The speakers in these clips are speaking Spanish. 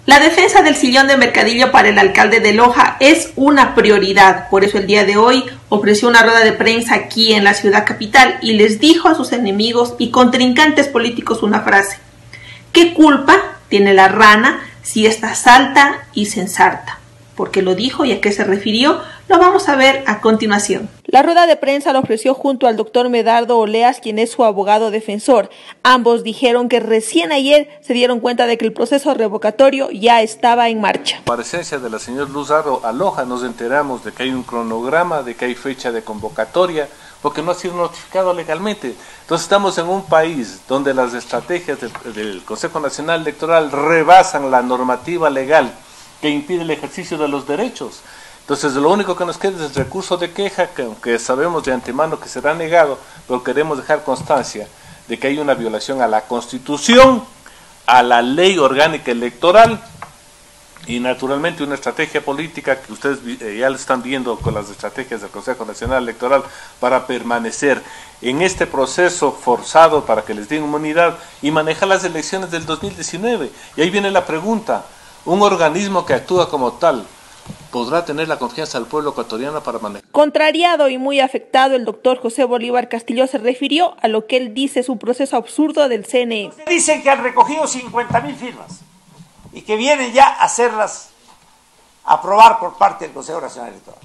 La defensa del sillón de Mercadillo para el alcalde de Loja es una prioridad, por eso el día de hoy ofreció una rueda de prensa aquí en la ciudad capital y les dijo a sus enemigos y contrincantes políticos una frase: ¿qué culpa tiene la rana si ésta salta y se ensarta? ¿Por qué lo dijo y a qué se refirió? Lo vamos a ver a continuación. La rueda de prensa la ofreció junto al doctor Medardo Oleas, quien es su abogado defensor. Ambos dijeron que recién ayer se dieron cuenta de que el proceso revocatorio ya estaba en marcha. Por presencia de la señora Luzardo Aloja nos enteramos de que hay un cronograma, de que hay fecha de convocatoria, porque no ha sido notificado legalmente. Entonces estamos en un país donde las estrategias del Consejo Nacional Electoral rebasan la normativa legal que impide el ejercicio de los derechos. Entonces lo único que nos queda es el recurso de queja, que aunque sabemos de antemano que será negado, pero queremos dejar constancia de que hay una violación a la Constitución, a la ley orgánica electoral y naturalmente una estrategia política que ustedes ya lo están viendo con las estrategias del Consejo Nacional Electoral para permanecer en este proceso forzado para que les den inmunidad y manejar las elecciones del 2019. Y ahí viene la pregunta: ¿un organismo que actúa como tal podrá tener la confianza del pueblo ecuatoriano para manejar? Contrariado y muy afectado, el doctor José Bolívar Castillo se refirió a lo que él dice es un proceso absurdo del CNE. Dicen que han recogido 50,000 firmas y que vienen ya a hacerlas aprobar por parte del Consejo Nacional Electoral.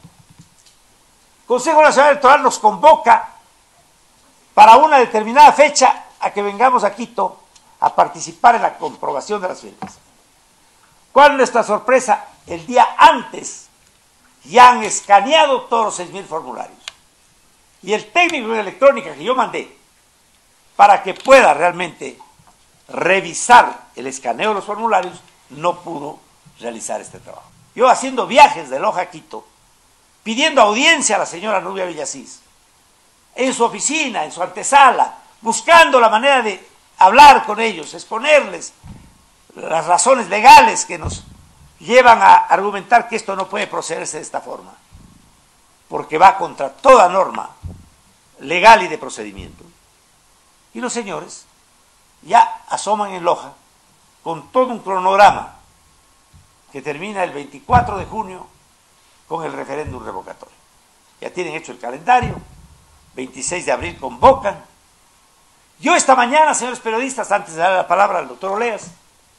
El Consejo Nacional Electoral nos convoca para una determinada fecha a que vengamos a Quito a participar en la comprobación de las firmas. ¿Cuál es nuestra sorpresa? El día antes ya han escaneado todos los 6,000 formularios. Y el técnico de electrónica que yo mandé para que pueda realmente revisar el escaneo de los formularios no pudo realizar este trabajo. Yo haciendo viajes de Loja a Quito, pidiendo audiencia a la señora Nubia Villasís, en su oficina, en su antesala, buscando la manera de hablar con ellos, exponerles las razones legales que nos llevan a argumentar que esto no puede procederse de esta forma, porque va contra toda norma legal y de procedimiento. Y los señores ya asoman en Loja con todo un cronograma que termina el 24 de junio con el referéndum revocatorio. Ya tienen hecho el calendario, 26 de abril convocan. Yo esta mañana, señores periodistas, antes de dar la palabra al doctor Oleas,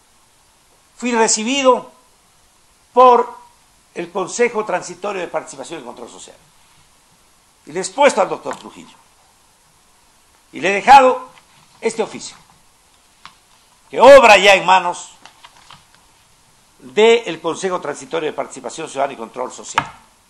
fui recibido por el Consejo Transitorio de Participación y Control Social. Y le he expuesto al doctor Trujillo. Y le he dejado este oficio, que obra ya en manos del Consejo Transitorio de Participación Ciudadana y Control Social.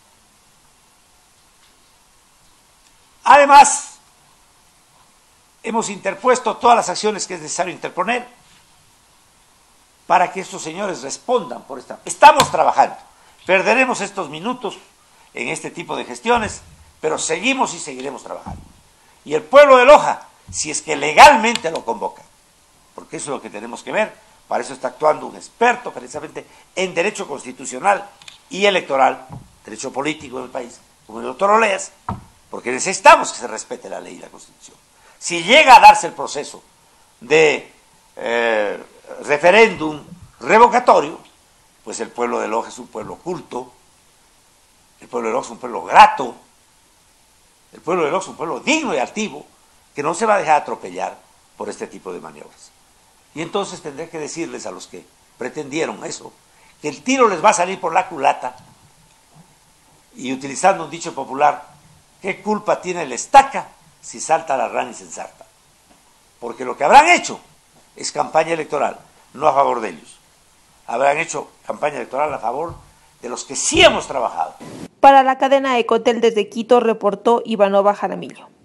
Además, hemos interpuesto todas las acciones que es necesario interponer para que estos señores respondan por esta. Estamos trabajando, perderemos estos minutos en este tipo de gestiones, pero seguimos y seguiremos trabajando. Y el pueblo de Loja, si es que legalmente lo convoca, porque eso es lo que tenemos que ver, para eso está actuando un experto precisamente en derecho constitucional y electoral, derecho político del país, como el doctor Oleas, porque necesitamos que se respete la ley y la Constitución. Si llega a darse el proceso de referéndum revocatorio, pues el pueblo de Loja es un pueblo culto, el pueblo de Loja es un pueblo grato, el pueblo de Loja es un pueblo digno y altivo, que no se va a dejar atropellar por este tipo de maniobras. Y entonces tendré que decirles a los que pretendieron eso, que el tiro les va a salir por la culata, y utilizando un dicho popular, ¿qué culpa tiene la estaca si salta la rana y se ensarta? Porque lo que habrán hecho es campaña electoral, no a favor de ellos. Habrán hecho campaña electoral a favor de los que sí hemos trabajado. Para la cadena Ecotel desde Quito reportó Ivanova Jaramillo.